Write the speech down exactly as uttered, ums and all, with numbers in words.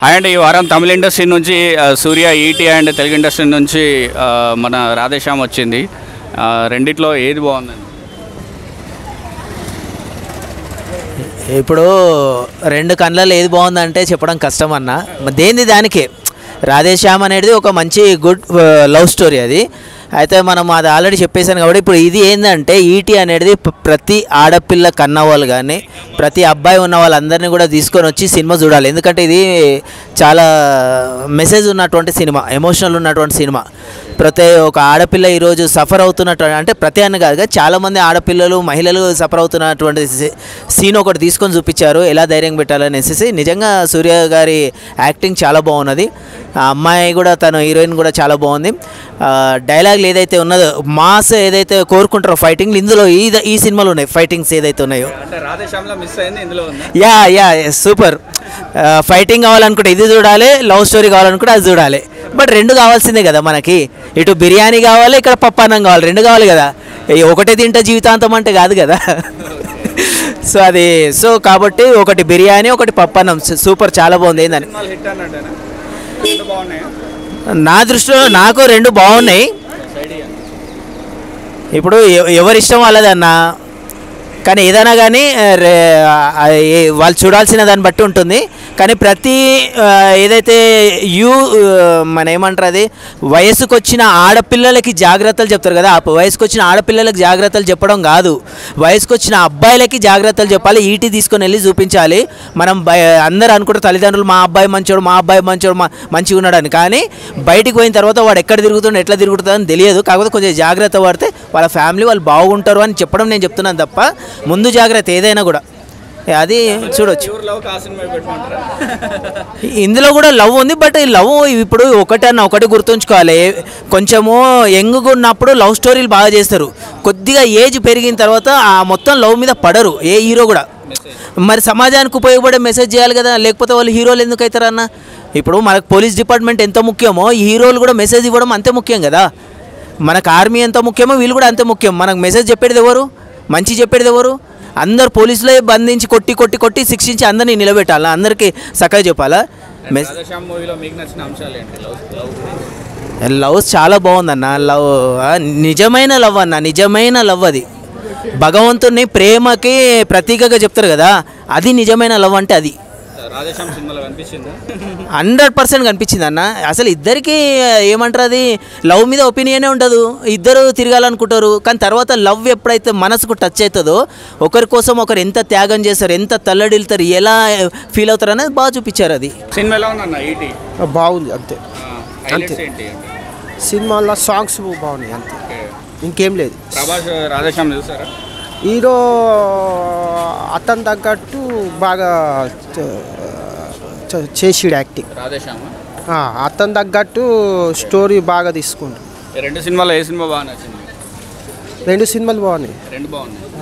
And ఈ వారం Tamil industry నుంచి Suriya ET and Telugu industry నుంచి మన రాధేశ్యామ్ వచ్చింది. రెండిట్లో ఏది బాగుందండి? ఇప్పుడు రెండు కళ్ళల్లో ఏది బాగుందంటే చెప్పడం కష్టం అన్న. దేనిది దానికే. రాధేశ్యామ్ అనేది ఒక మంచి గుడ్ లవ్ స్టోరీ అది. అయితే మనం అది ఆల్రెడీ చెప్పేశాను కాబట్టి ఇప్పుడు ఇది ఏంటంటే ఈటీ అనేది ప్రతి ఆడపిల్ల కన్నవాళ్ళు కానీ ప్రతి అబ్బాయి ఉన్న వాళ్ళందరినీ కూడా తీసుకొని వచ్చి సినిమా చూడాలి. ఎందుకంటే ఇది చాలా మెసేజ్ ఉన్నటువంటి సినిమా, ఎమోషనల్ ఉన్నటువంటి సినిమా. ప్రతి ఒక ఆడపిల్ల ఈరోజు సఫర్ అవుతున్నట్టు అంటే ప్రతి అన్న కాదుగా చాలామంది ఆడపిల్లలు మహిళలు సఫర్ అవుతున్నటువంటి సీన్ ఒకటి తీసుకొని చూపించారు, ఎలా ధైర్యం పెట్టాలనేసి. నిజంగా సూర్య గారి యాక్టింగ్ చాలా బాగున్నది. ఆ అమ్మాయి కూడా తను హీరోయిన్ కూడా చాలా బాగుంది. డైలాగులు ఏదైతే ఉన్నదో మాస్ ఏదైతే కోరుకుంటారో ఫైటింగ్లు ఇందులో ఈ ఈ సినిమాలో ఉన్నాయి. ఫైటింగ్స్ ఏదైతే ఉన్నాయో యా యా సూపర్. ఫైటింగ్ కావాలనుకుంటే ఇది చూడాలి, లవ్ స్టోరీ కావాలనుకుంటే అది చూడాలి. బట్ రెండు కావాల్సిందే కదా మనకి. ఇటు బిర్యానీ కావాలి, ఇక్కడ పప్పు అన్నం కావాలి, రెండు కావాలి కదా. ఒకటే తింటే జీవితాంతం అంటే కాదు కదా. సో అది సో కాబట్టి ఒకటి బిర్యానీ ఒకటి పప్పు అన్నం సూపర్, చాలా బాగుంది. ఏందని నా దృష్టిలో నాకు రెండు బాగున్నాయి. ఇప్పుడు ఎవరిష్టం వాళ్ళదన్నా, కానీ ఏదైనా కానీ వాళ్ళు చూడాల్సిన దాన్ని బట్టి ఉంటుంది. కానీ ప్రతి ఏదైతే యూ మన ఏమంటారు అది వయసుకు వచ్చిన ఆడపిల్లలకి జాగ్రత్తలు చెప్తారు కదా, ఆ వయసుకు వచ్చిన ఆడపిల్లలకి జాగ్రత్తలు చెప్పడం కాదు, వయసుకు వచ్చిన అబ్బాయిలకి జాగ్రత్తలు చెప్పాలి. ఈటీ తీసుకొని వెళ్ళి చూపించాలి. మనం అందరూ అనుకుంటారు తల్లిదండ్రులు మా అబ్బాయి మంచోడు మా అబ్బాయి మంచోడు మా మంచిగా ఉన్నాడని, కానీ బయటికి పోయిన తర్వాత వాడు ఎక్కడ తిరుగుతుండో ఎట్లా తిరుగుతుందో అని తెలియదు. కాకపోతే కొంచెం జాగ్రత్త పడితే వాళ్ళ ఫ్యామిలీ వాళ్ళు బాగుంటారు అని చెప్పడం నేను చెప్తున్నాను తప్ప ముందు జాగ్రత్త ఏదైనా కూడా అది చూడొచ్చు. ఇందులో కూడా లవ్ ఉంది. బట్ ఈ లవ్ ఇప్పుడు ఒకటన్నా ఒకటి గుర్తుంచుకోవాలి, కొంచెము యంగ్గా ఉన్నప్పుడు లవ్ స్టోరీలు బాగా చేస్తారు. కొద్దిగా ఏజ్ పెరిగిన తర్వాత ఆ మొత్తం లవ్ మీద పడరు ఏ హీరో కూడా. మరి సమాజానికి ఉపయోగపడే మెసేజ్ చేయాలి కదా, లేకపోతే వాళ్ళు హీరోలు ఎందుకు అవుతారు అన్న? ఇప్పుడు మనకు పోలీస్ డిపార్ట్మెంట్ ఎంత ముఖ్యమో ఈ హీరోలు కూడా మెసేజ్ ఇవ్వడం అంతే ముఖ్యం కదా. మనకు ఆర్మీ ఎంత ముఖ్యమో వీళ్ళు కూడా అంతే ముఖ్యం. మనకు మెసేజ్ చెప్పేది ఎవరు, మంచి చెప్పేది ఎవరు? అందరు పోలీసులే బంధించి కొట్టి కొట్టి కొట్టి శిక్షించి అందరినీ నిలబెట్టాలా, అందరికీ చక్కగా చెప్పాలా. లవ్ చాలా బాగుందన్న. లవ్ నిజమైన లవ్ అన్న, నిజమైన లవ్ అది. భగవంతుని ప్రేమకి ప్రతీకగా చెప్తారు కదా, అది నిజమైన లవ్ అంటే అది హండ్రెడ్ పర్సెంట్ కనిపించింది అన్న. అసలు ఇద్దరికి ఏమంటారు అది లవ్ మీద ఒపీనియనే ఉండదు, ఇద్దరు తిరగాలనుకుంటారు. కానీ తర్వాత లవ్ ఎప్పుడైతే మనసుకు టచ్ అవుతుందో ఒకరి కోసం ఒకరు ఎంత త్యాగం చేస్తారు, ఎంత తల్లడిల్తారు, ఎలా ఫీల్ అవుతారు అనేది బాగా చూపించారు. అది సినిమా బాగుంది అంతే. అంతే సినిమాలో సాంగ్స్ బాగున్నాయి అంతే, ఇంకేం లేదు. హీరో అతను తగ్గట్టు బాగా చేసిడు యాక్టింగ్. అతను తగ్గట్టు స్టోరీ బాగా తీసుకుంటాడు. రెండు సినిమాలు ఏ సినిమా బాగా నచ్చింది? రెండు సినిమాలు బాగున్నాయి. రెండు బాగున్నాయి.